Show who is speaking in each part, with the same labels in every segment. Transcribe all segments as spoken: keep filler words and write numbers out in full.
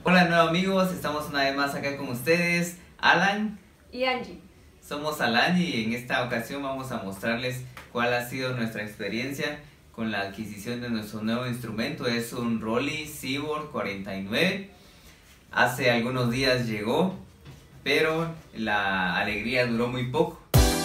Speaker 1: Hola de nuevo amigos, estamos una vez más acá con ustedes, Alan
Speaker 2: y Angie.
Speaker 1: Somos Alan y en esta ocasión vamos a mostrarles cuál ha sido nuestra experiencia con la adquisición de nuestro nuevo instrumento. Es un Rollei Seaboard cuarenta y nueve. Hace algunos días llegó, pero la alegría duró muy poco.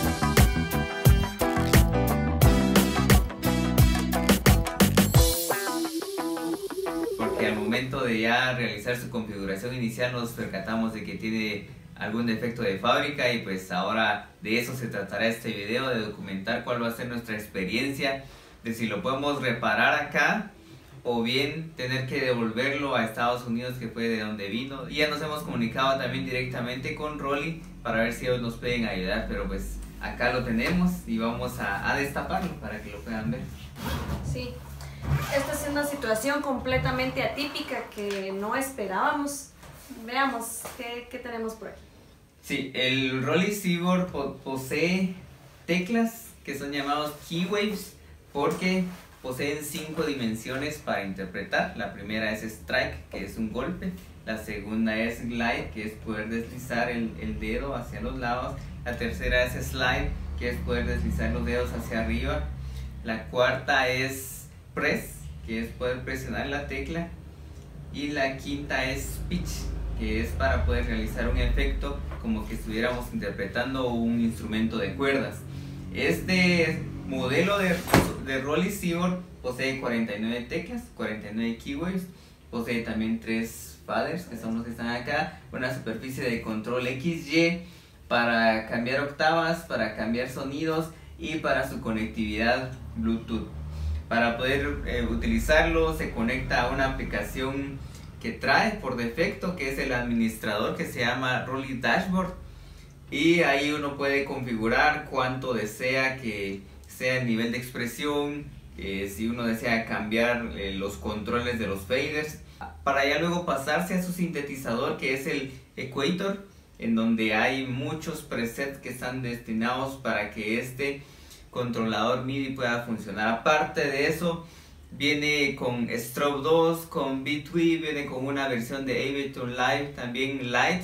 Speaker 1: Porque al momento de ya realizar su configuración inicial nos percatamos de que tiene algún defecto de fábrica, y pues ahora de eso se tratará este video, de documentar cuál va a ser nuestra experiencia, de si lo podemos reparar acá o bien tener que devolverlo a Estados Unidos, que fue de donde vino. Y ya nos hemos comunicado también directamente con Rollei para ver si ellos nos pueden ayudar, pero pues acá lo tenemos y vamos a, a destaparlo para que lo puedan ver.
Speaker 2: Sí, esta es una situación completamente atípica que no esperábamos. Veamos qué, qué tenemos por aquí.
Speaker 1: Sí, el Rollei Seaboard po posee teclas que son llamados keywaves porque poseen cinco dimensiones para interpretar. La primera es strike, que es un golpe. La segunda es glide, que es poder deslizar el, el dedo hacia los lados. La tercera es slide, que es poder deslizar los dedos hacia arriba. La cuarta es press, que es poder presionar la tecla. Y la quinta es pitch, que es para poder realizar un efecto como que estuviéramos interpretando un instrumento de cuerdas. Este modelo de, de Rollei Seaboard posee cuarenta y nueve teclas, cuarenta y nueve keywaves, posee también tres faders, que son los que están acá, una superficie de control equis ye para cambiar octavas, para cambiar sonidos y para su conectividad Bluetooth. Para poder eh, utilizarlo se conecta a una aplicación que trae por defecto, que es el administrador, que se llama Rollei Dashboard, y ahí uno puede configurar cuánto desea que sea el nivel de expresión, eh, si uno desea cambiar eh, los controles de los faders, para ya luego pasarse a su sintetizador, que es el Equator, en donde hay muchos presets que están destinados para que este controlador MIDI pueda funcionar. Aparte de eso, viene con Strobe dos, con Betwee, viene con una versión de Ableton Live, también Lite,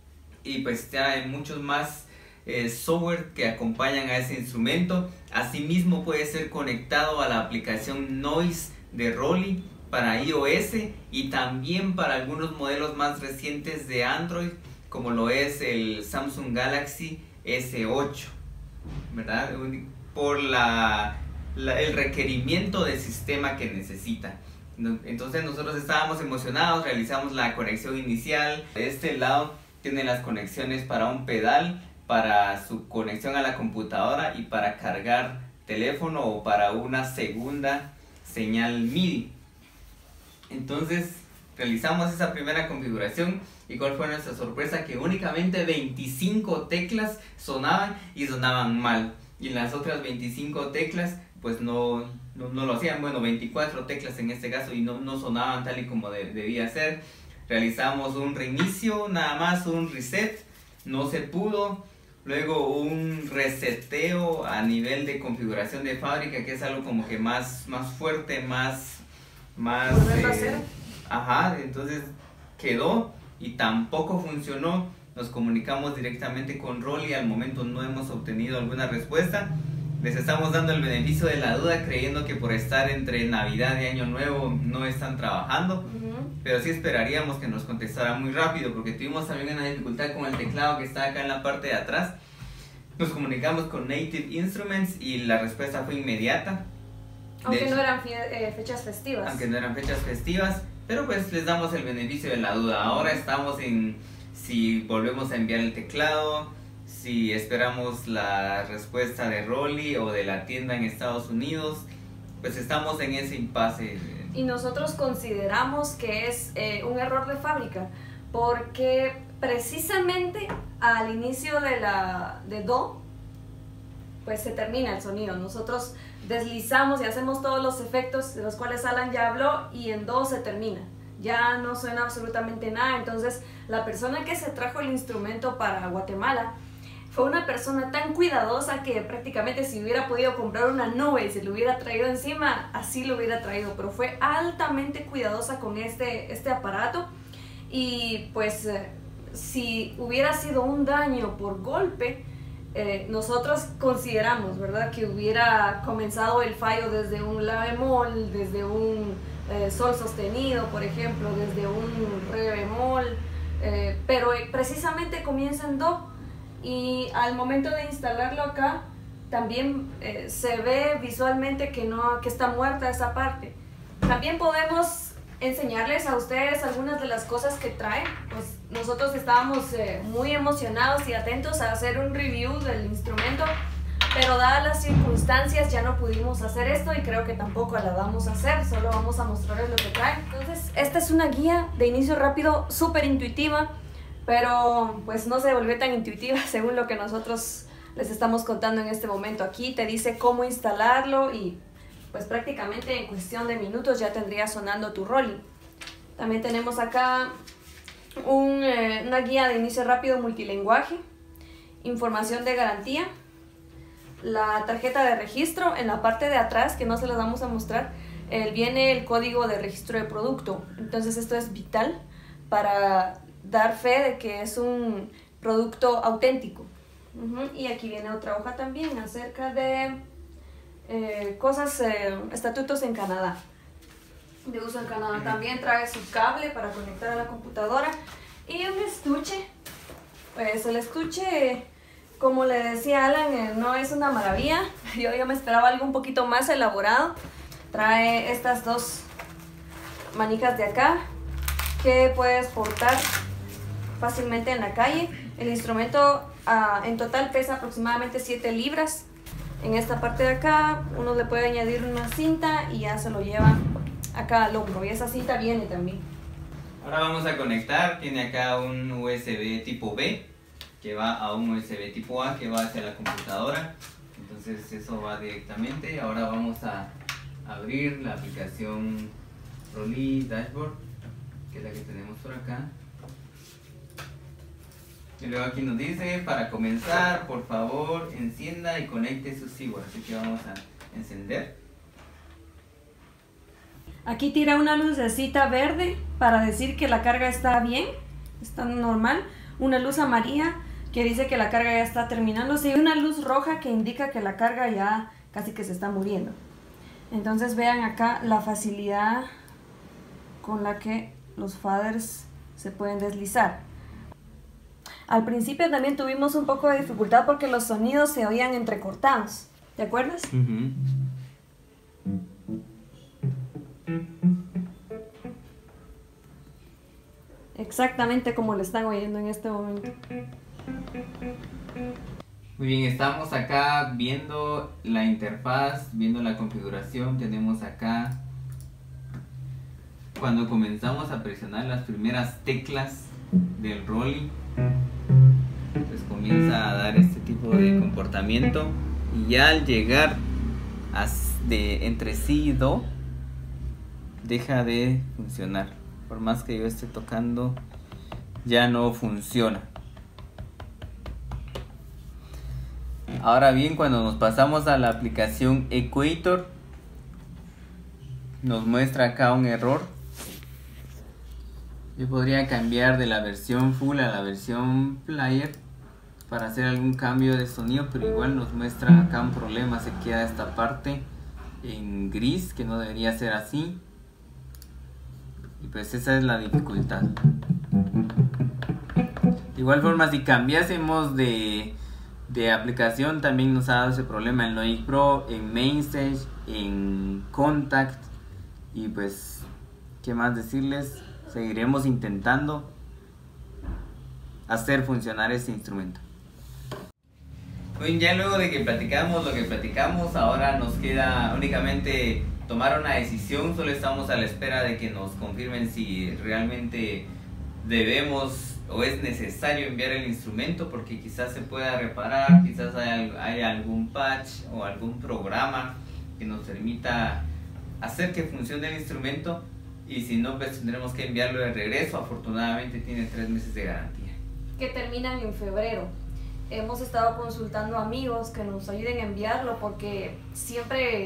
Speaker 1: y pues ya hay muchos más eh, software que acompañan a ese instrumento. Asimismo puede ser conectado a la aplicación Noise de Rollei para iOS y también para algunos modelos más recientes de Android, como lo es el Samsung Galaxy ese ocho, ¿verdad? Por la La, el requerimiento del sistema que necesita. Entonces nosotros estábamos emocionados, realizamos la conexión inicial. De este lado tiene las conexiones para un pedal, para su conexión a la computadora y para cargar teléfono o para una segunda señal MIDI. Entonces realizamos esa primera configuración, y cuál fue nuestra sorpresa, que únicamente veinticinco teclas sonaban y sonaban mal, y las otras veinticinco teclas pues no, no, no lo hacían. Bueno, veinticuatro teclas en este caso, y no, no sonaban tal y como de, debía ser. Realizamos un reinicio, nada más un reset, no se pudo. Luego un reseteo a nivel de configuración de fábrica, que es algo como que más, más fuerte, más... más eh, ajá, entonces quedó y tampoco funcionó. Nos comunicamos directamente con Rollei, al momento no hemos obtenido alguna respuesta. Les estamos dando el beneficio de la duda, creyendo que por estar entre Navidad y Año Nuevo no están trabajando, uh-huh. Pero sí esperaríamos que nos contestara muy rápido, porque tuvimos también una dificultad con el teclado que está acá en la parte de atrás. Nos comunicamos con Native Instruments y la respuesta fue inmediata.
Speaker 2: Aunque hecho, no eran eh, fechas festivas.
Speaker 1: Aunque no eran fechas festivas, pero pues les damos el beneficio de la duda. Ahora estamos en si volvemos a enviar el teclado, si esperamos la respuesta de Rollei o de la tienda en Estados Unidos. Pues estamos en ese impasse.
Speaker 2: Y nosotros consideramos que es eh, un error de fábrica, porque precisamente al inicio de la de Do pues se termina el sonido. Nosotros deslizamos y hacemos todos los efectos de los cuales Alan ya habló, y en Do se termina, ya no suena absolutamente nada. Entonces la persona que se trajo el instrumento para Guatemala fue una persona tan cuidadosa que prácticamente si hubiera podido comprar una nube y se lo hubiera traído encima, así lo hubiera traído, pero fue altamente cuidadosa con este, este aparato. y pues eh, si hubiera sido un daño por golpe, eh, nosotros consideramos, ¿verdad?, que hubiera comenzado el fallo desde un la bemol, desde un eh, sol sostenido, por ejemplo, desde un re bemol, eh, pero precisamente comienza en do, y al momento de instalarlo acá también eh, se ve visualmente que, no, que está muerta esa parte. También podemos enseñarles a ustedes algunas de las cosas que trae. Pues nosotros estábamos eh, muy emocionados y atentos a hacer un review del instrumento, pero dadas las circunstancias ya no pudimos hacer esto y creo que tampoco la vamos a hacer, solo vamos a mostrarles lo que trae. Entonces esta es una guía de inicio rápido súper intuitiva, pero pues no se volvió tan intuitiva según lo que nosotros les estamos contando en este momento. Aquí te dice cómo instalarlo y pues prácticamente en cuestión de minutos ya tendría sonando tu Rolly. También tenemos acá un, eh, una guía de inicio rápido multilenguaje, información de garantía, la tarjeta de registro. En la parte de atrás, que no se las vamos a mostrar, eh, viene el código de registro de producto. Entonces esto es vital para dar fe de que es un producto auténtico. Uh-huh. Y aquí viene otra hoja también acerca de eh, cosas, eh, estatutos en Canadá, de uso en Canadá. También trae su cable para conectar a la computadora y un estuche. Pues el estuche, como le decía Alan, eh, no es una maravilla. Yo, yo me esperaba algo un poquito más elaborado. Trae estas dos manijas de acá que puedes portar fácilmente en la calle. El instrumento uh, en total pesa aproximadamente siete libras. En esta parte de acá uno le puede añadir una cinta y ya se lo lleva acá al hombro, y esa cinta viene también.
Speaker 1: Ahora vamos a conectar. Tiene acá un U S B tipo B que va a un U S B tipo A que va hacia la computadora. Entonces eso va directamente. Ahora vamos a abrir la aplicación Rolly Dashboard, que es la que tenemos por acá. Y luego aquí nos dice, para comenzar, por favor, encienda y conecte su Seaboard. Así que vamos a encender.
Speaker 2: Aquí tira una lucecita verde para decir que la carga está bien, está normal. Una luz amarilla que dice que la carga ya está terminándose, y una luz roja que indica que la carga ya casi que se está muriendo. Entonces vean acá la facilidad con la que los faders se pueden deslizar. Al principio también tuvimos un poco de dificultad porque los sonidos se oían entrecortados. ¿Te acuerdas?
Speaker 1: Uh-huh.
Speaker 2: Exactamente como lo están oyendo en este momento.
Speaker 1: Muy bien, estamos acá viendo la interfaz, viendo la configuración. Tenemos acá, cuando comenzamos a presionar las primeras teclas del Rolly, pues comienza a dar este tipo de comportamiento, y ya al llegar a de entre sí y do deja de funcionar. Por más que yo esté tocando, ya no funciona. Ahora bien, cuando nos pasamos a la aplicación Equator, nos muestra acá un error. Yo podría cambiar de la versión full a la versión player para hacer algún cambio de sonido, pero igual nos muestra acá un problema. Se queda esta parte en gris, que no debería ser así, y pues esa es la dificultad. De igual forma, si cambiásemos de, de aplicación, también nos ha dado ese problema en Logic Pro, en Mainstage, en Contact, y pues qué más decirles. Seguiremos intentando hacer funcionar este instrumento. Bien, ya luego de que platicamos lo que platicamos, ahora nos queda únicamente tomar una decisión. Solo estamos a la espera de que nos confirmen si realmente debemos o es necesario enviar el instrumento, porque quizás se pueda reparar, quizás hay, hay algún patch o algún programa que nos permita hacer que funcione el instrumento, y si no, pues tendremos que enviarlo de regreso. Afortunadamente tiene tres meses de garantía,
Speaker 2: que terminan en febrero. Hemos estado consultando amigos que nos ayuden a enviarlo, porque siempre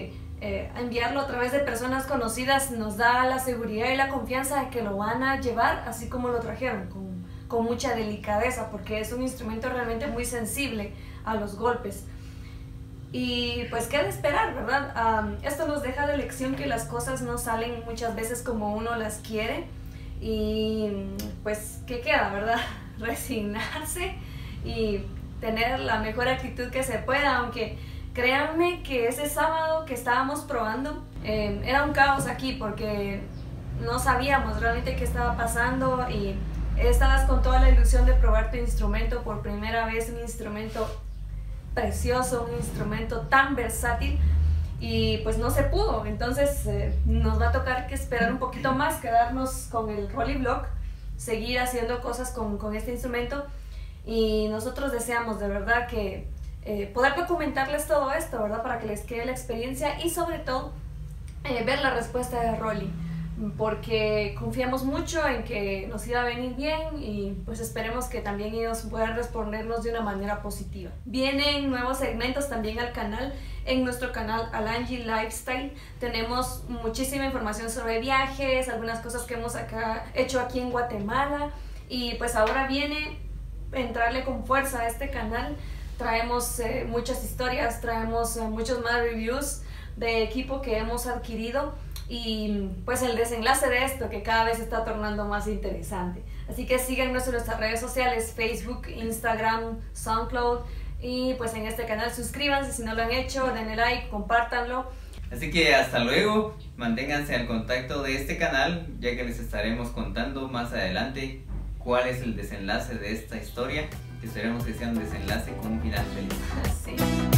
Speaker 2: eh, enviarlo a través de personas conocidas nos da la seguridad y la confianza de que lo van a llevar así como lo trajeron, con, con mucha delicadeza, porque es un instrumento realmente muy sensible a los golpes. Y pues qué de esperar, ¿verdad? Um, esto nos deja de lección que las cosas no salen muchas veces como uno las quiere, y pues qué queda, ¿verdad? Resignarse y tener la mejor actitud que se pueda, aunque créanme que ese sábado que estábamos probando eh, era un caos aquí porque no sabíamos realmente qué estaba pasando, y estabas con toda la ilusión de probar tu instrumento por primera vez, un instrumento precioso, un instrumento tan versátil, y pues no se pudo. Entonces eh, nos va a tocar que esperar un poquito más, quedarnos con el Rolly Block, seguir haciendo cosas con, con este instrumento, y nosotros deseamos de verdad que eh, poder documentarles todo esto, ¿verdad? Para que les quede la experiencia y sobre todo eh, ver la respuesta de Rolly, porque confiamos mucho en que nos iba a venir bien, y pues esperemos que también ellos puedan respondernos de una manera positiva. Vienen nuevos segmentos también al canal. En nuestro canal Alangi Lifestyle tenemos muchísima información sobre viajes, algunas cosas que hemos acá, hecho aquí en Guatemala, y pues ahora viene entrarle con fuerza a este canal. Traemos eh, muchas historias, traemos eh, muchos más reviews de equipo que hemos adquirido, y pues el desenlace de esto que cada vez se está tornando más interesante. Así que síganos en nuestras redes sociales, Facebook, Instagram, SoundCloud, y pues en este canal suscríbanse si no lo han hecho, denle like, compártanlo.
Speaker 1: Así que hasta luego, manténganse al contacto de este canal, ya que les estaremos contando más adelante cuál es el desenlace de esta historia, que esperemos que sea un desenlace con un final feliz.
Speaker 2: Sí.